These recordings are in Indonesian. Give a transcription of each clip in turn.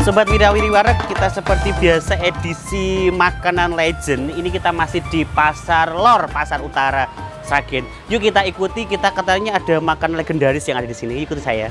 Sobat Wirawiri Wareg, kita seperti biasa edisi makanan legend. Ini kita masih di Pasar Lor, Pasar Utara Sragen. Yuk kita ikuti, kita katanya ada makanan legendaris yang ada di sini. Ikuti saya.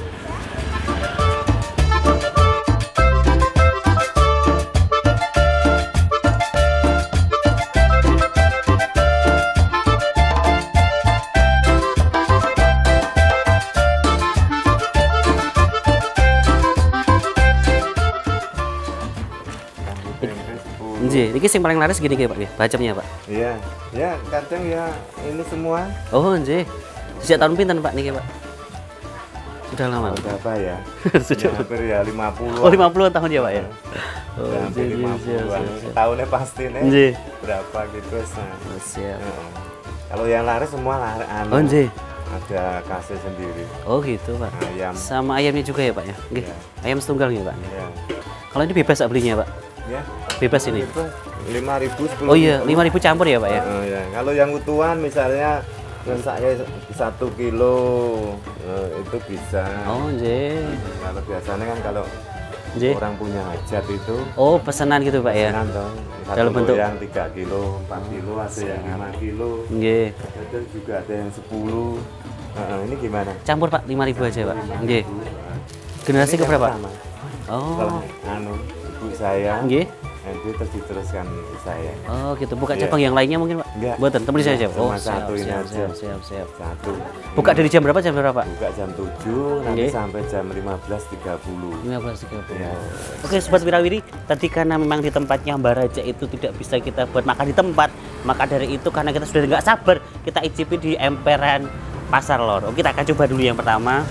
Nggih, ini yang paling laris gini Pak, bacemnya Pak. Iya, ya kadang ya ini semua. Oh, nggih. Sejak tahun pinten Pak niki Pak? Sudah lama. Berapa ya? Sudah hampir ya 50. Oh, 50 tahun ya Pak ya. Oh, hampir 50. Tahunnya pasti nih. Nggih. Berapa gitu. Siap. Kalau yang laris semua laris Oh, nggih. Ada kasih sendiri. Oh, gitu Pak. Ayam. Sama ayamnya juga ya Pak ya? Nggih. Ya. Ayam setunggal ya Pak. Iya. Kalau ini bebas belinya Pak? Ya. Bebas ini. 5.000, 10.000. Oh iya, 5.000 campur ya Pak ya? Ya. Kalau yang utuhan misalnya saya 1 kilo itu bisa. Oh, nggih. Kalau biasanya kan kalau Nggih. orang punya hajat itu. Oh, pesanan gitu Pak ya? Pesanan dong. Dalam bentuk yang 3 kilo, 4 kilo, ada yang 5 kilo. Nggih. Ada juga ada yang 10. Ini gimana? Campur Pak, 5.000 aja Pak. Nggih. Generasi Ini keberapa? yang pertama. Oh. Kalau ibu saya. Nggih. Nanti terus diteruskan ke saya. Oh gitu, buka Iya. cabang yang lainnya mungkin Pak? Enggak. Buatan, temen saya aja? Cuma satu ini aja. Siap. Satu. Buka dari jam berapa, jam berapa Pak? Buka jam 7, nanti Nggih. sampai jam 15.30. 15.30. Ya. Oke Sobat Wirawiri, tadi karena memang di tempatnya Mbak Raja itu tidak bisa kita buat makan di tempat, maka dari itu karena kita sudah nggak sabar, kita icipi di emperan Pasar Lor. Oke, kita akan coba dulu yang pertama.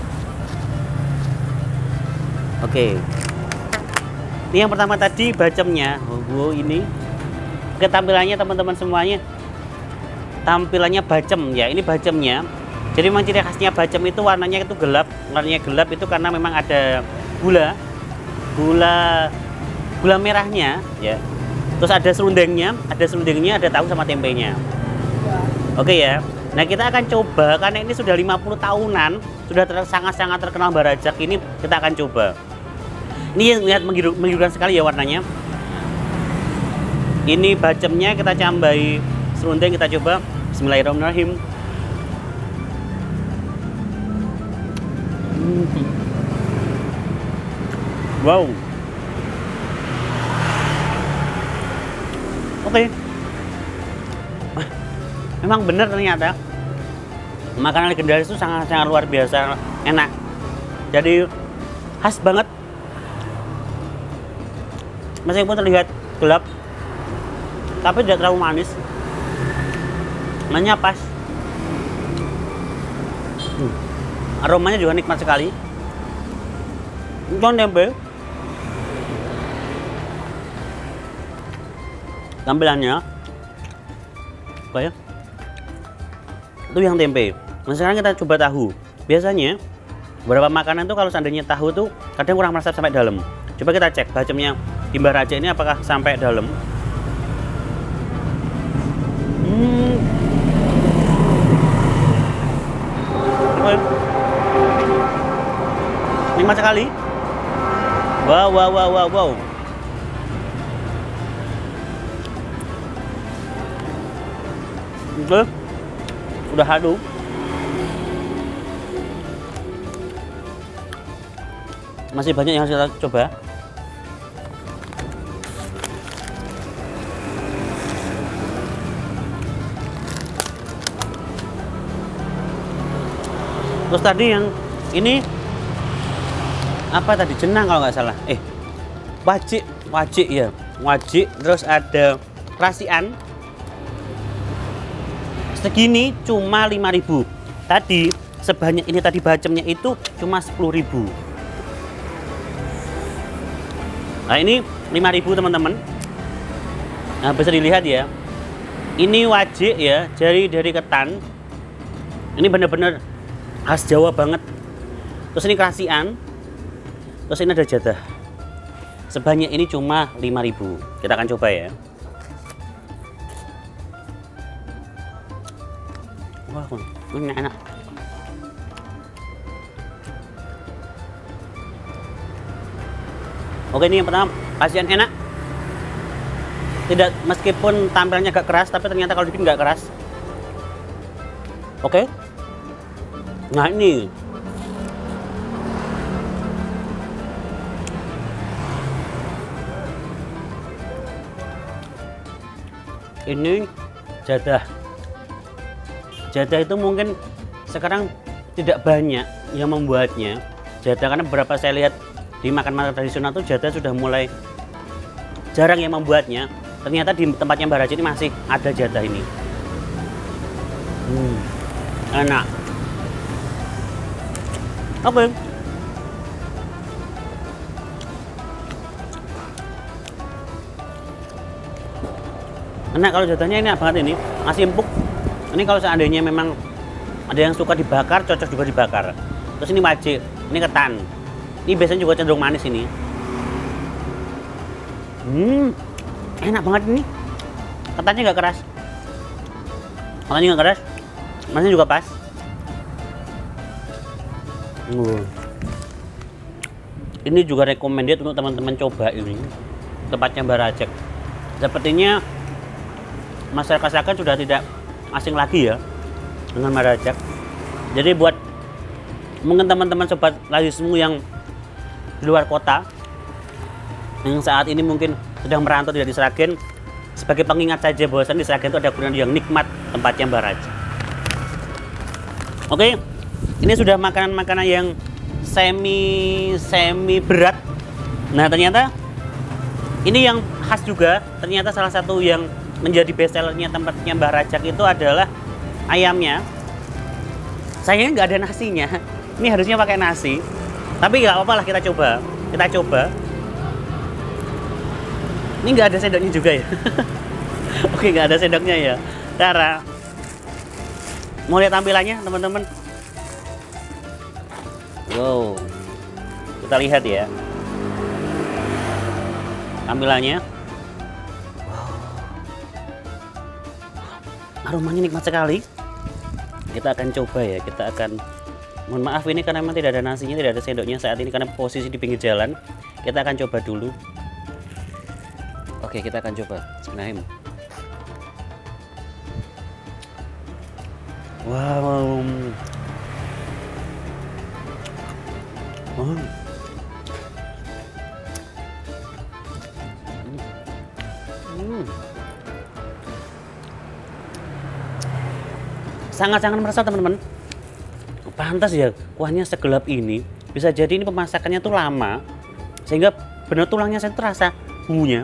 Oke. Ini yang pertama tadi bacemnya. Oh, ini. Oke, tampilannya teman-teman semuanya. Tampilannya bacem ya. Ini bacemnya. Jadi memang ciri khasnya bacem itu warnanya itu gelap. Warnanya gelap itu karena memang ada gula merahnya ya. Terus ada serundengnya, ada tahu sama tempenya. Oke ya. Nah, kita akan coba karena ini sudah 50 tahunan, sudah sangat-sangat terkenal Mbak Rajak ini, kita akan coba. Ini yang lihat menggiurkan sekali ya warnanya. Ini bacemnya kita cambai serundeng, kita coba. Bismillahirrahmanirrahim. Wow. Oke. Memang benar ternyata makanan legendaris itu sangat-sangat luar biasa enak. Jadi khas banget. Meskipun terlihat gelap, tapi tidak terlalu manis. Rasanya pas. Aromanya juga nikmat sekali. Itu tempe. Tampilannya kayak itu yang tempe. Nah, sekarang kita coba tahu. Biasanya beberapa makanan tuh kalau seandainya tahu tuh kadang kurang meresap sampai dalam. Coba kita cek bacemnya di Mbak Raja ini apakah sampai dalam. Nikmat sekali. Wow. Oke. Udah halu. Masih banyak yang harus kita coba. Terus tadi yang ini apa tadi, jenang kalau nggak salah. Wajik ya. Wajik, terus ada rasian. Segini cuma 5.000. Tadi sebanyak ini tadi bacemnya itu cuma 10.000. Nah, ini 5.000 teman-teman. Nah, bisa dilihat ya. Ini wajik ya, dari ketan. Ini benar-benar khas Jawa banget. Terus ini kerasian. Terus ini ada jadah. Sebanyak ini cuma 5.000. Kita akan coba ya. Wah, ini enak. Oke, ini yang pertama, kasihan enak. Tidak, meskipun tampilannya agak keras, tapi ternyata kalau dibikin nggak keras. Oke. Nah ini. Ini jadah. Jadah itu mungkin sekarang tidak banyak yang membuatnya. Jadah karena beberapa saya lihat di makan-makan tradisional tuh jadah sudah mulai jarang yang membuatnya. Ternyata di tempatnya Mbak Raja ini masih ada jadah ini. Enak. Oke. Enak kalau jadahnya, enak banget ini. Masih empuk. Ini kalau seandainya memang ada yang suka dibakar, cocok juga dibakar. Terus ini wajib, ini ketan. Ini biasanya juga cenderung manis ini. Enak banget ini. Ketannya nggak keras. Ketannya nggak keras. Masnya juga pas. Ini juga recommended untuk teman-teman coba ini. Tempatnya Mbak Rajak. Sepertinya masyarakat sudah tidak asing lagi ya dengan Mbak Rajak. Jadi buat mungkin teman-teman sobat Lazismu yang di luar kota yang saat ini mungkin sedang merantau tidak di Sragen, sebagai pengingat saja bahwasan di Sragen itu ada kuliner yang nikmat tempatnya Mbak Rajak. Oke, ini sudah makanan-makanan yang semi berat. Nah ternyata ini yang khas juga. Ternyata salah satu yang menjadi bestsellernya tempatnya Mbak Rajak itu adalah ayamnya. Sayangnya nggak ada nasinya. Ini harusnya pakai nasi. Tapi nggak apa-apa lah, kita coba. Ini nggak ada sendoknya juga ya. Oke, nggak ada sendoknya ya. Cara mau lihat tampilannya teman-teman. Wow, kita lihat ya tampilannya. Aromanya nikmat sekali. Kita akan coba ya, mohon maaf ini karena memang tidak ada nasinya, tidak ada sendoknya saat ini karena posisi di pinggir jalan. Kita akan coba dulu. Oke, kita akan coba. Bismillahirrahmanirrahim. Wow. Sangat-sangat merasa teman-teman. Pantas ya kuahnya segelap ini. Bisa jadi ini pemasakannya tuh lama sehingga benar tulangnya saya terasa bumbunya.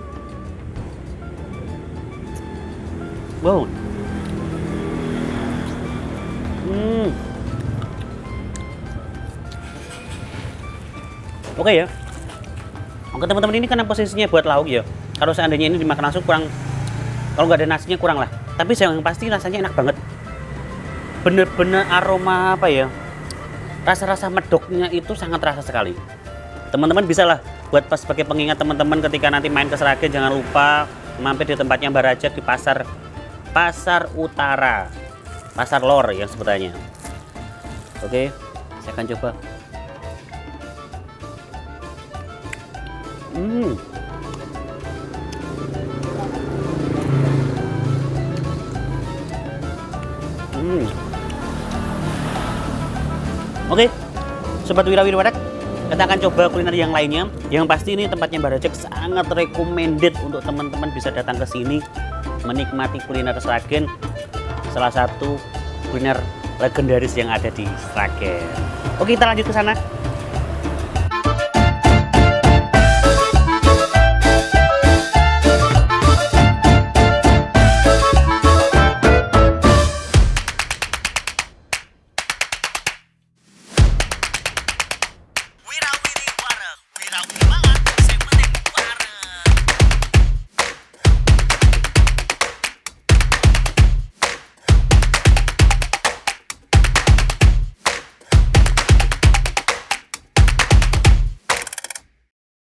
Wow. Oke ya. Oke teman-teman, ini karena posisinya buat lauk ya. Kalau seandainya ini dimakan langsung kurang, kalau nggak ada nasinya kurang lah. Tapi yang pasti rasanya enak banget. Bener-bener aroma apa ya, rasa-rasa medoknya itu sangat terasa sekali. Teman-teman bisa lah buat pas sebagai pengingat teman-teman ketika nanti main ke Sragen, jangan lupa mampir di tempatnya Mbak Rajak di Pasar Utara, Pasar Lor yang sebutannya. Oke, saya akan coba. Oke, Sobat Wirawiri, kita akan coba kuliner yang lainnya. Yang pasti ini tempatnya Mbak Rajak sangat recommended untuk teman-teman bisa datang ke sini menikmati kuliner Sragen, salah satu kuliner legendaris yang ada di Sragen. Oke, kita lanjut ke sana.